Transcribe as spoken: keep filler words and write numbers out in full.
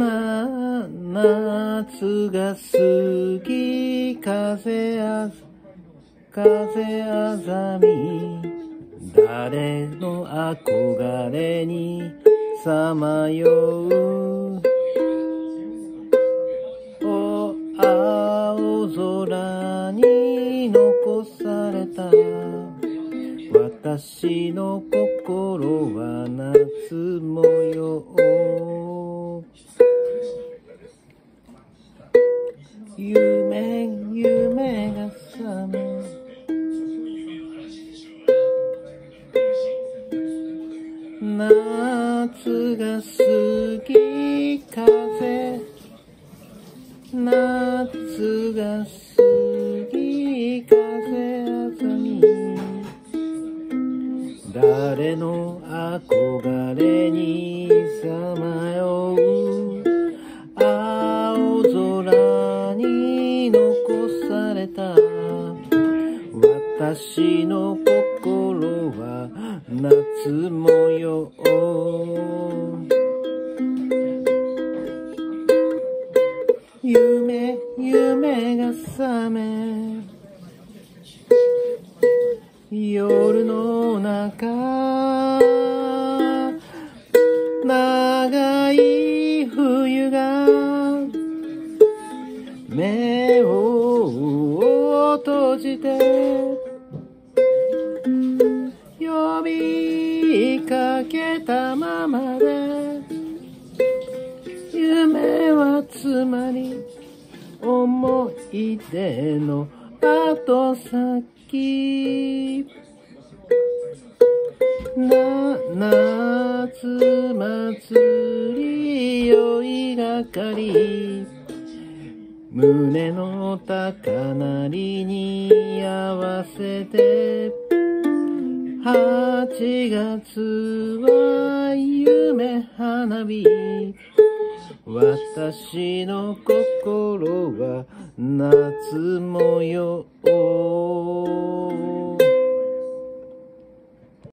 な、夏が過ぎ、風あざ、風あざみ、誰の憧れにさまよう。お、青空に残された私の心は夏模様。夢、夢が覚め、夏が過ぎ、風、夏が過ぎ、風あざみ、誰の憧れにさまよう。青空に残された私の心は夏模様。夢、夢が覚め、夜の中、長い冬が目を閉じて呼びかけたままで、夢はつまり思い出の後先。な、夏祭り酔いがかり、胸の高鳴りに合わせて、はちがつは夢花火、私の心は夏模様。